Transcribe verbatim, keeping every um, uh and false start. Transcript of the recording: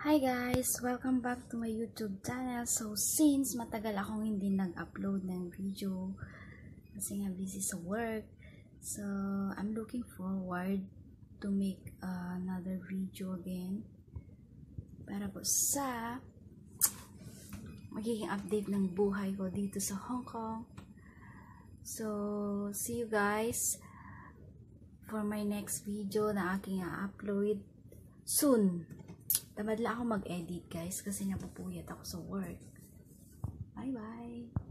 Hi guys! Welcome back to my YouTube channel. So, since matagal akong hindi nag-upload ng video kasi nga busy sa work, so, I'm looking forward to make uh, another video again para po sa magiging update ng buhay ko dito sa Hong Kong. So, see you guys for my next video na aking i-upload soon. Tamad lang ako mag-edit guys kasi napupuyat ako sa work. Bye bye!